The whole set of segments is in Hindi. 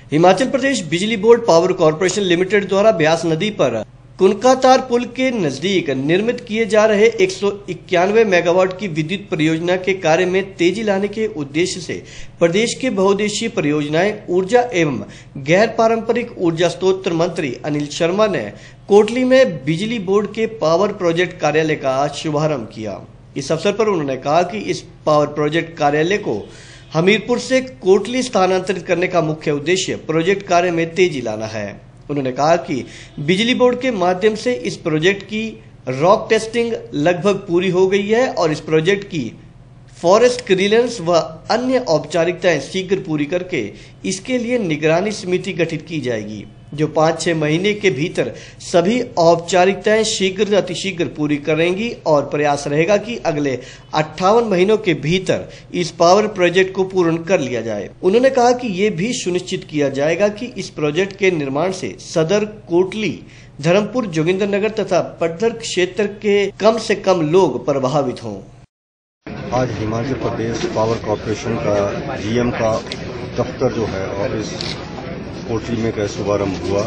हिमाचल प्रदेश बिजली बोर्ड पावर कॉर्पोरेशन लिमिटेड द्वारा ब्यास नदी पर कुनकातार पुल के नजदीक निर्मित किए जा रहे 191 मेगावाट की विद्युत परियोजना के कार्य में तेजी लाने के उद्देश्य से प्रदेश के बहुउद्देशीय परियोजनाएं, ऊर्जा एवं गैर पारंपरिक ऊर्जा स्रोत मंत्री अनिल शर्मा ने कोटली में बिजली बोर्ड के पावर प्रोजेक्ट कार्यालय का आज शुभारंभ किया। इस अवसर पर उन्होंने कहा कि इस पावर प्रोजेक्ट कार्यालय को हमीरपुर से कोटली स्थानांतरित करने का मुख्य उद्देश्य प्रोजेक्ट कार्य में तेजी लाना है। उन्होंने कहा कि बिजली बोर्ड के माध्यम से इस प्रोजेक्ट की रॉक टेस्टिंग लगभग पूरी हो गई है और इस प्रोजेक्ट की फॉरेस्ट क्लियरेंस व अन्य औपचारिकताएं शीघ्र पूरी करके इसके लिए निगरानी समिति गठित की जाएगी, जो 5-6 महीने के भीतर सभी औपचारिकताएं शीघ्र अतिशीघ्र पूरी करेंगी और प्रयास रहेगा कि अगले 58 महीनों के भीतर इस पावर प्रोजेक्ट को पूर्ण कर लिया जाए। उन्होंने कहा कि ये भी सुनिश्चित किया जाएगा कि इस प्रोजेक्ट के निर्माण से सदर, कोटली, धर्मपुर, जोगिंद्रनगर तथा पटधर क्षेत्र के कम से कम लोग प्रभावित हों। आज हिमाचल प्रदेश पावर कॉर्पोरेशन का जीएम का दफ्तर जो है ऑफिस कोटली में का शुभारंभ हुआ।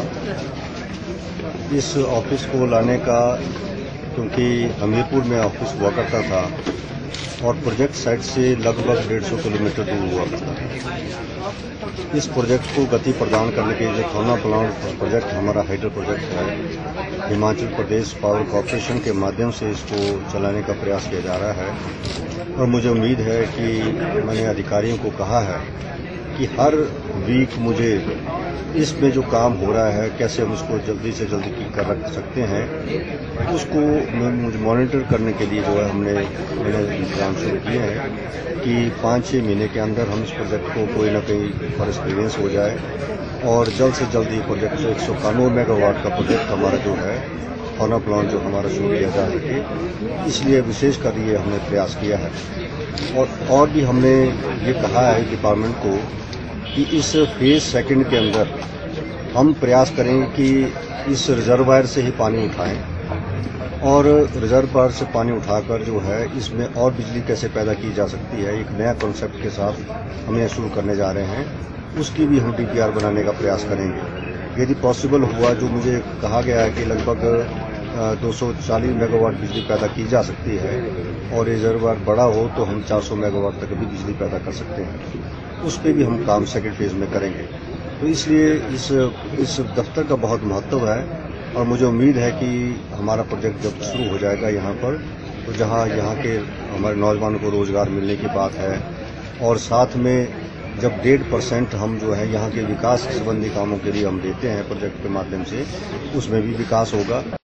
इस ऑफिस को लाने का क्योंकि हमीरपुर में ऑफिस हुआ करता था और प्रोजेक्ट साइट से लगभग 150 किलोमीटर दूर हुआ करता था। इस प्रोजेक्ट को गति प्रदान करने के लिए थर्मल प्लांट प्रोजेक्ट हमारा हाइडल प्रोजेक्ट है। हिमाचल प्रदेश पावर कॉर्पोरेशन के माध्यम से इसको चलाने का प्रयास किया जा रहा है और मुझे उम्मीद है कि मैंने अधिकारियों को कहा है कि हर वीक मुझे इसमें जो काम हो रहा है कैसे हम उसको जल्दी से जल्दी कर रख सकते हैं, उसको मुझे मॉनिटर करने के लिए जो है मैंने इंतजाम शुरू किए हैं कि 5-6 महीने के अंदर हम इस प्रोजेक्ट को कोई ना कोई फॉरेस्ट क्लियरेंस हो जाए और जल्द से जल्द ये प्रोजेक्ट 191 मेगावाट का प्रोजेक्ट हमारा जो है थर्मल प्लांट जो हमारा शुरू किया जा सके, इसलिए विशेषकर ये हमने प्रयास किया है। और भी हमने ये कहा है डिपार्टमेंट को कि इस फेज सेकंड के अंदर हम प्रयास करें कि इस रिजर्वायर से ही पानी उठाएं और रिजर्वायर से पानी उठाकर जो है इसमें और बिजली कैसे पैदा की जा सकती है, एक नया कॉन्सेप्ट के साथ हम यह शुरू करने जा रहे हैं। उसकी भी हम डीपीआर बनाने का प्रयास करेंगे। यदि पॉसिबल हुआ, जो मुझे कहा गया है कि लगभग 240 मेगावाट बिजली पैदा की जा सकती है और रिजर्वायर बड़ा हो तो हम 400 मेगावाट तक भी बिजली पैदा कर सकते हैं। उस पर भी हम काम सेकेंड फेज में करेंगे। तो इसलिए इस दफ्तर का बहुत महत्व है और मुझे उम्मीद है कि हमारा प्रोजेक्ट जब शुरू हो जाएगा यहाँ पर, तो जहाँ यहाँ के हमारे नौजवानों को रोजगार मिलने की बात है और साथ में जब 1.5% हम जो है यहाँ के विकास संबंधी कामों के लिए हम देते हैं प्रोजेक्ट के माध्यम से, उसमें भी विकास होगा।